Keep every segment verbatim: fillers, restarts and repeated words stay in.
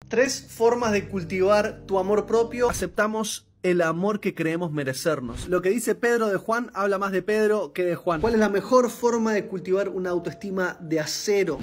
Tres formas de cultivar tu amor propio. Aceptamos el amor que creemos merecernos. Lo que dice Pedro de Juan habla más de Pedro que de Juan. ¿Cuál es la mejor forma de cultivar una autoestima de acero?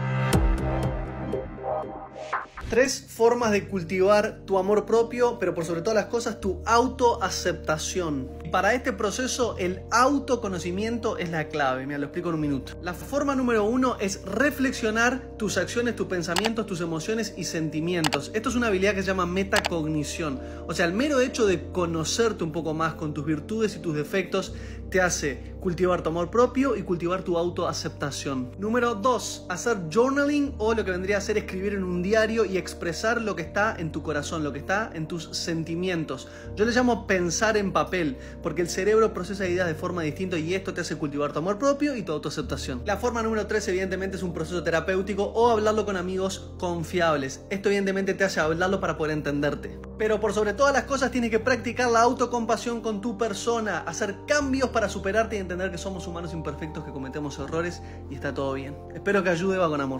Tres formas de cultivar tu amor propio, pero por sobre todas las cosas, tu autoaceptación. Para este proceso, el autoconocimiento es la clave. Mira, lo explico en un minuto. La forma número uno es reflexionar tus acciones, tus pensamientos, tus emociones y sentimientos. Esto es una habilidad que se llama metacognición. O sea, el mero hecho de conocerte un poco más con tus virtudes y tus defectos te hace cultivar tu amor propio y cultivar tu autoaceptación. Número dos, hacer journaling, o lo que vendría a ser escribir en un diario y expresar lo que está en tu corazón, lo que está en tus sentimientos. Yo le llamo pensar en papel, porque el cerebro procesa ideas de forma distinta y esto te hace cultivar tu amor propio y tu autoaceptación. La forma número tres, evidentemente, es un proceso terapéutico o hablarlo con amigos confiables. Esto evidentemente te hace hablarlo para poder entenderte. Pero por sobre todas las cosas tienes que practicar la autocompasión con tu persona, hacer cambios para superarte y entender que somos humanos imperfectos, que cometemos errores y está todo bien. Espero que ayude, va con amor.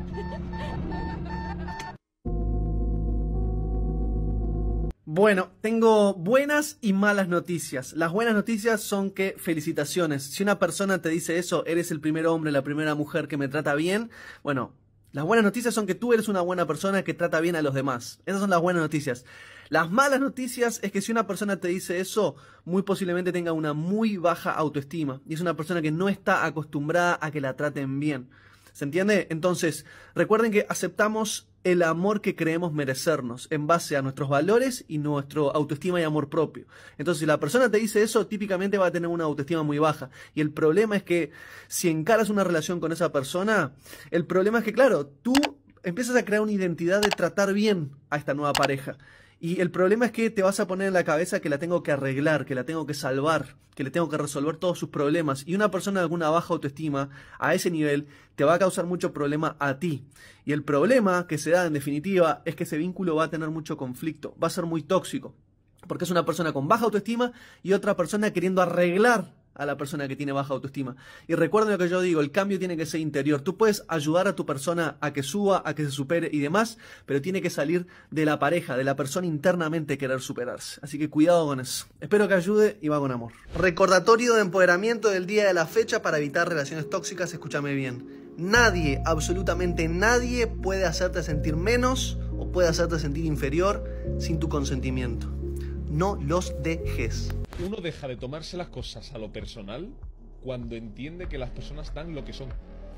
Bueno, tengo buenas y malas noticias. Las buenas noticias son que felicitaciones. Si una persona te dice eso, eres el primer hombre, la primera mujer que me trata bien, bueno, las buenas noticias son que tú eres una buena persona que trata bien a los demás. Esas son las buenas noticias. Las malas noticias es que si una persona te dice eso, muy posiblemente tenga una muy baja autoestima. Y es una persona que no está acostumbrada a que la traten bien. ¿Se entiende? Entonces, recuerden que aceptamos el amor que creemos merecernos en base a nuestros valores y nuestro autoestima y amor propio. Entonces, si la persona te dice eso, típicamente va a tener una autoestima muy baja. Y el problema es que si encaras una relación con esa persona, el problema es que, claro, tú empiezas a crear una identidad de tratar bien a esta nueva pareja. Y el problema es que te vas a poner en la cabeza que la tengo que arreglar, que la tengo que salvar, que le tengo que resolver todos sus problemas. Y una persona de alguna baja autoestima, a ese nivel, te va a causar mucho problema a ti. Y el problema que se da, en definitiva, es que ese vínculo va a tener mucho conflicto, va a ser muy tóxico. Porque es una persona con baja autoestima y otra persona queriendo arreglar a la persona que tiene baja autoestima. Y recuerden lo que yo digo, el cambio tiene que ser interior. Tú puedes ayudar a tu persona a que suba, a que se supere y demás, pero tiene que salir de la pareja, de la persona internamente querer superarse. Así que cuidado con eso. Espero que ayude y va con amor. Recordatorio de empoderamiento del día de la fecha para evitar relaciones tóxicas. Escúchame bien. Nadie, absolutamente nadie puede hacerte sentir menos o puede hacerte sentir inferior sin tu consentimiento. No los dejes. Uno deja de tomarse las cosas a lo personal cuando entiende que las personas dan lo que son.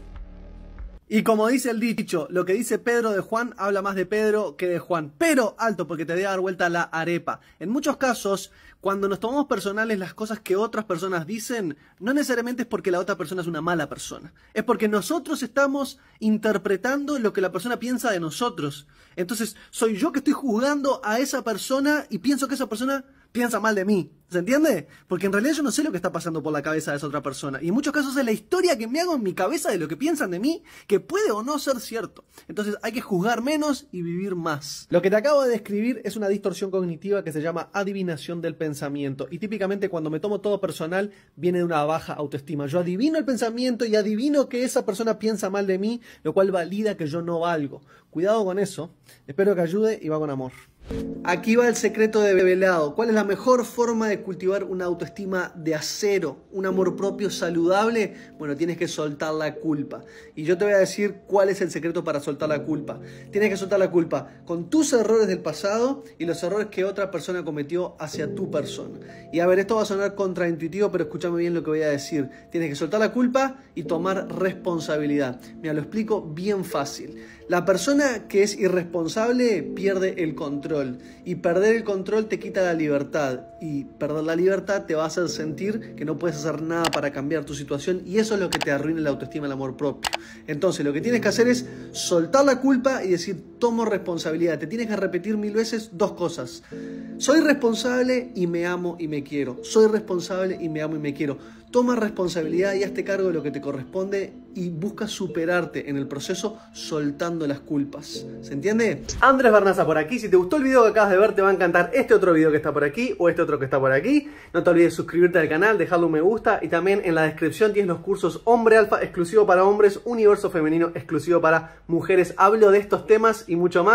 Y como dice el dicho, lo que dice Pedro de Juan habla más de Pedro que de Juan. Pero alto, porque te voy a dar vuelta la arepa. En muchos casos, cuando nos tomamos personales las cosas que otras personas dicen, no necesariamente es porque la otra persona es una mala persona. Es porque nosotros estamos interpretando lo que la persona piensa de nosotros. Entonces, soy yo que estoy juzgando a esa persona y pienso que esa persona piensa mal de mí. ¿Se entiende? Porque en realidad yo no sé lo que está pasando por la cabeza de esa otra persona. Y en muchos casos es la historia que me hago en mi cabeza de lo que piensan de mí, que puede o no ser cierto. Entonces hay que juzgar menos y vivir más. Lo que te acabo de describir es una distorsión cognitiva que se llama adivinación del pensamiento. Y típicamente cuando me tomo todo personal, viene de una baja autoestima. Yo adivino el pensamiento y adivino que esa persona piensa mal de mí, lo cual valida que yo no valgo. Cuidado con eso. Espero que ayude y va con amor. Aquí va el secreto de develado. ¿Cuál es la mejor forma de cultivar una autoestima de acero, un amor propio saludable? Bueno, tienes que soltar la culpa. Y yo te voy a decir cuál es el secreto para soltar la culpa. Tienes que soltar la culpa con tus errores del pasado y los errores que otra persona cometió hacia tu persona. Y a ver, esto va a sonar contraintuitivo, pero escúchame bien lo que voy a decir. Tienes que soltar la culpa y tomar responsabilidad. Mira, lo explico bien fácil. La persona que es irresponsable pierde el control. Y perder el control te quita la libertad. Y perder la libertad te va a hacer sentir que no puedes hacer nada para cambiar tu situación. Y eso es lo que te arruina la autoestima y el amor propio. Entonces lo que tienes que hacer es soltar la culpa y decir, tomo responsabilidad. Te tienes que repetir mil veces dos cosas. Soy responsable y me amo y me quiero. Soy responsable y me amo y me quiero. Toma responsabilidad y hazte cargo de lo que te corresponde y busca superarte en el proceso soltando las culpas. ¿Se entiende? Andrés Barnaza por aquí. Si te gustó el video que acabas de ver, te va a encantar este otro video que está por aquí o este otro que está por aquí. No te olvides de suscribirte al canal, dejarle un me gusta y también en la descripción tienes los cursos Hombre Alfa exclusivo para hombres, Universo Femenino exclusivo para mujeres. Hablo de estos temas y mucho más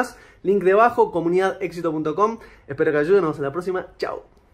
Link debajo, comunidad éxito punto com. Espero que ayuden, nos vemos en la próxima. Chao.